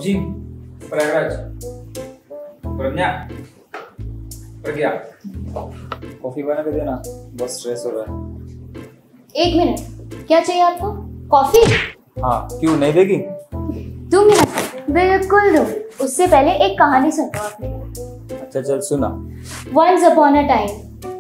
PUBG, Prayagraj, Pragya, Pragya, coffee बना के देना, बहुत स्ट्रेस हो रहा है। 1 मिनट, क्या चाहिए आपको? कॉफी? हाँ, क्यों नहीं देगी? 2 मिनट, बिल्कुल दो। उससे पहले एक कहानी सुनाओ आपने। अच्छा चल सुना। Once upon a time।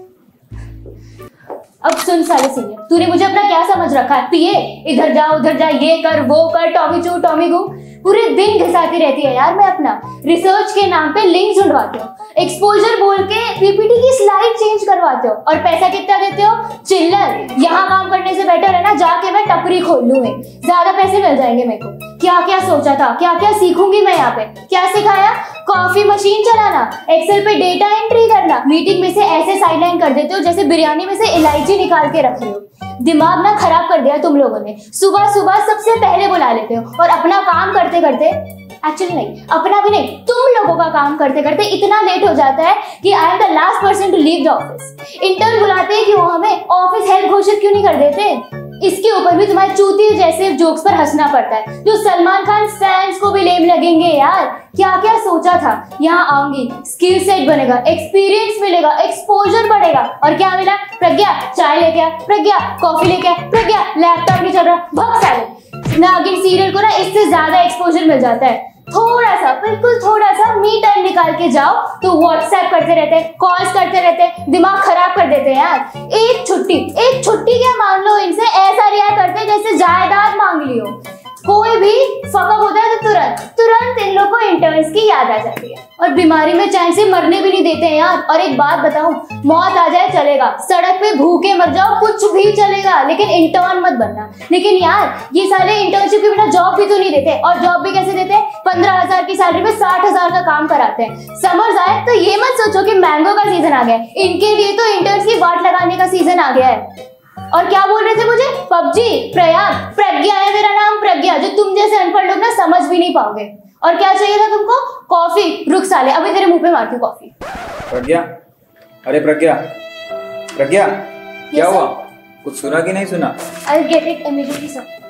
अब सुन साले सीनियर, तूने मुझे अपना क्या समझ रखा है? पिए, इधर जा उधर जा, ये कर वो कर, टॉमी चू टॉमी गू, पूरे दिन घिसाती रहती है यार। मैं अपना रिसर्च के नाम पे लिंक ढूंढवाती हूँ, एक्सपोजर बोल के पीपीटी की स्लाइड चेंज करवाते हो, और पैसा कितना देते हो? चिल्लर। यहाँ काम करने से बेटर है ना जाके मैं टपरी खोल लूँ, ज्यादा पैसे मिल जाएंगे मेरे को। क्या क्या सोचा था, क्या क्या सीखूंगी मैं यहाँ पे। क्या सिखाया? कॉफी मशीन चलाना, एक्सेल पे डेटा एंट्री करना, मीटिंग में से ऐसे साइडलाइन कर देते हो जैसे बिरयानी में से इलायची निकाल के रख रहे हो। दिमाग ना खराब कर दिया तुम लोगों ने। सुबह सुबह सबसे पहले बुला लेते हो और अपना काम करते करते, एक्चुअली नहीं, अपना भी नहीं, तुम लोगों का काम करते करते इतना लेट हो जाता है कि I am the last person to leave the office. Intern बुलाते हैं क्यों हमें? ऑफिस हेल्प घोषित क्यों नहीं कर देते? इसके ऊपर भी तुम्हारे चूती जैसे जोक्स पर हंसना पड़ता है, जो सलमान खान फैंस को भी लेम लगेंगे यार। क्या क्या सोचा था? यहाँ आऊंगी, स्किल सेट बनेगा, एक्सपीरियंस मिलेगा, एक्सपोजर बढ़ेगा, और क्या मिला? प्रज्ञा चाय लेके आ, प्रज्ञा कॉफी लेके आ, प्रज्ञा लैपटॉप नहीं चल रहा, भग साले। नागिन सीरियल को ना इससे ज्यादा एक्सपोजर मिल जाता है। थोड़ा सा, बिल्कुल थोड़ा सा मी टाइम निकाल के जाओ तो व्हाट्सएप करते रहते हैं, कॉल्स करते रहते हैं, दिमाग खराब कर देते हैं यार। एक छुट्टी क्या मांग लो इनसे, ऐसा रिएक्ट करते हैं जैसे जायदाद मांग ली हो। कोई भी फकअप होता है तो तुरंत इन लोग को इंटर्न्स की याद आ जाती है, और बीमारी में चैन से मरने भी नहीं देते हैं यार। और एक बात बताऊं, मौत आ जाए चलेगा, सड़क पे भूखे मर जाओ कुछ भी चलेगा, लेकिन इंटर्न मत बनना। लेकिन यार ये साले इंटर्नशिप के बिना जॉब भी तो नहीं देते, और जॉब भी कैसे देते हैं? 15,000 की सैलरी में 60,000 का काम कराते हैं। समझ आए तो ये मत सोचो कि मैंगो का सीजन आ गया है, इनके लिए तो इंटर्न्स की वाट लगाने का सीजन आ गया है। और क्या बोल रहे थे मुझे? पबजी, प्रज्ञा है मेरा नाम, प्रज्ञा, जो तुम जैसे अनपढ़ लोग ना समझ भी नहीं पाओगे। और क्या चाहिए था तुमको? कॉफी। रुक साले, अभी तेरे मुंह पे मारती हूँ कॉफी। प्रज्ञा, अरे प्रज्ञा, प्रज्ञा क्या हुआ? कुछ सुना कि नहीं सुना? I'll get it immediately, sir.